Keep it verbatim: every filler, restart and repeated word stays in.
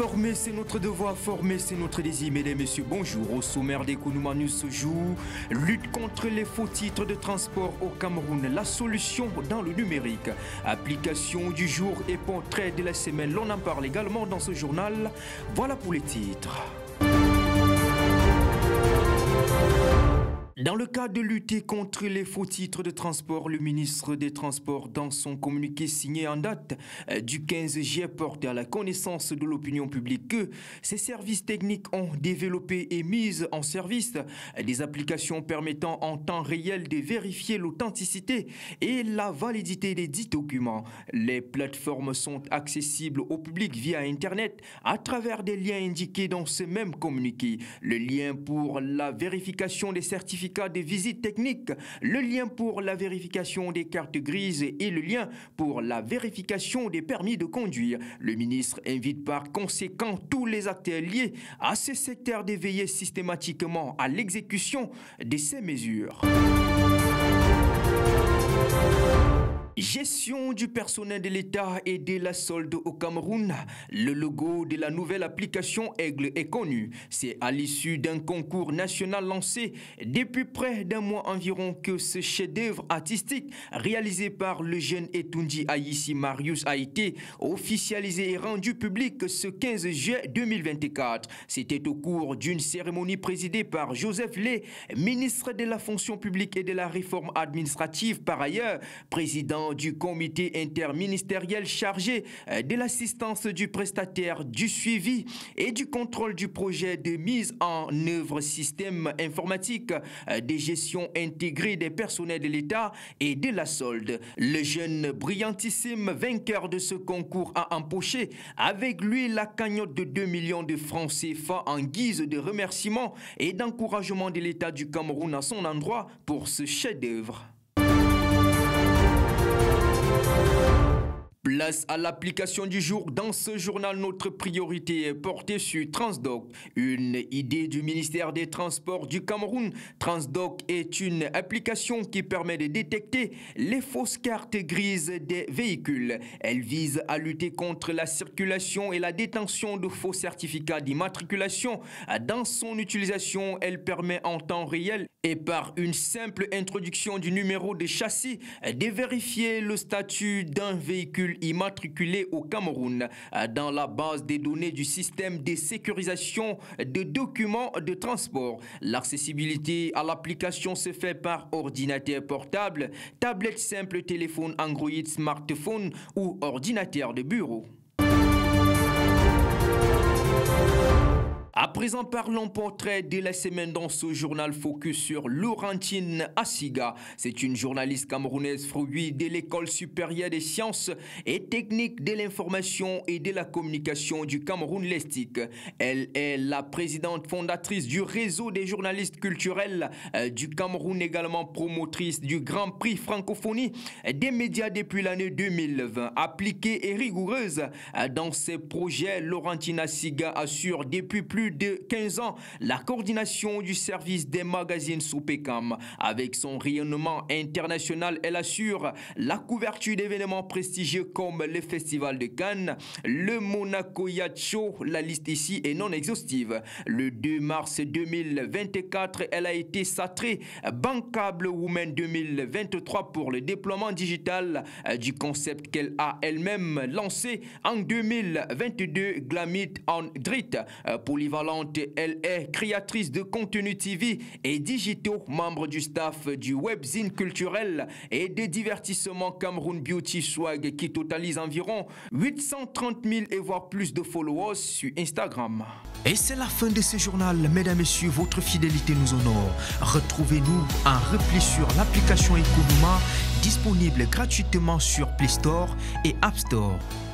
Informer, c'est notre devoir, former, c'est notre désir. Mesdames, Messieurs, bonjour. Au sommaire des Kounouma News ce jour, lutte contre les faux titres de transport au Cameroun, la solution dans le numérique. Application du jour et portrait de la semaine, l'on en parle également dans ce journal. Voilà pour les titres. Dans le cadre de lutter contre les faux titres de transport, le ministre des Transports, dans son communiqué signé en date du quinze juillet, porte à la connaissance de l'opinion publique que ces services techniques ont développé et mis en service des applications permettant en temps réel de vérifier l'authenticité et la validité des dits documents. Les plateformes sont accessibles au public via Internet à travers des liens indiqués dans ce même communiqué. Le lien pour la vérification des certificats des visites techniques, le lien pour la vérification des cartes grises et le lien pour la vérification des permis de conduire. Le ministre invite par conséquent tous les acteurs liés à ce secteur de veiller systématiquement à l'exécution de ces mesures. Gestion du personnel de l'État et de la solde au Cameroun. Le logo de la nouvelle application Aigle est connu. C'est à l'issue d'un concours national lancé depuis près d'un mois environ que ce chef-d'œuvre artistique réalisé par le jeune Etundi Aïssi Marius a été officialisé et rendu public ce quinze juillet deux mille vingt-quatre. C'était au cours d'une cérémonie présidée par Joseph Lé, ministre de la fonction publique et de la réforme administrative, par ailleurs président du comité interministériel chargé de l'assistance du prestataire, du suivi et du contrôle du projet de mise en œuvre système informatique de gestion intégrée des personnels de l'État et de la solde. Le jeune brillantissime vainqueur de ce concours a empoché avec lui la cagnotte de deux millions de francs C F A en guise de remerciement et d'encouragement de l'État du Cameroun à son endroit pour ce chef-d'œuvre. Place à l'application du jour. Dans ce journal, notre priorité est portée sur Transdoc, une idée du ministère des Transports du Cameroun. Transdoc est une application qui permet de détecter les fausses cartes grises des véhicules. Elle vise à lutter contre la circulation et la détention de faux certificats d'immatriculation. Dans son utilisation, elle permet en temps réel et par une simple introduction du numéro de châssis de vérifier le statut d'un véhicule immatriculé au Cameroun dans la base des données du système de sécurisation de documents de transport. L'accessibilité à l'application se fait par ordinateur portable, tablette simple, téléphone Android, smartphone ou ordinateur de bureau. À présent, parlons portrait de la semaine dans ce journal focus sur Laurentine Assiga. C'est une journaliste camerounaise fruit de l'école supérieure des sciences et techniques de l'information et de la communication du Cameroun Lestic. Elle est la présidente fondatrice du réseau des journalistes culturels du Cameroun, également promotrice du Grand Prix Francophonie des médias depuis l'année deux mille vingt. Appliquée et rigoureuse dans ses projets, Laurentine Assiga assure depuis plus de quinze ans la coordination du service des magazines sous Pécam. Avec son rayonnement international, elle assure la couverture d'événements prestigieux comme le Festival de Cannes, le Monaco Yacht Show. La liste ici est non exhaustive. Le deux mars deux mille vingt-quatre, elle a été sacrée Bankable Women deux mille vingt-trois pour le déploiement digital du concept qu'elle a elle-même lancé en deux mille vingt-deux, Glamit on Drit. Polyvalente, elle est créatrice de contenu T V et digitaux, membre du staff du webzine culturel et des divertissements Cameroun Beauty Swag qui totalise environ huit cent trente mille et voire plus de followers sur Instagram. Et c'est la fin de ce journal. Mesdames et messieurs, votre fidélité nous honore. Retrouvez-nous en repli sur l'application Econouma, disponible gratuitement sur Play Store et App Store.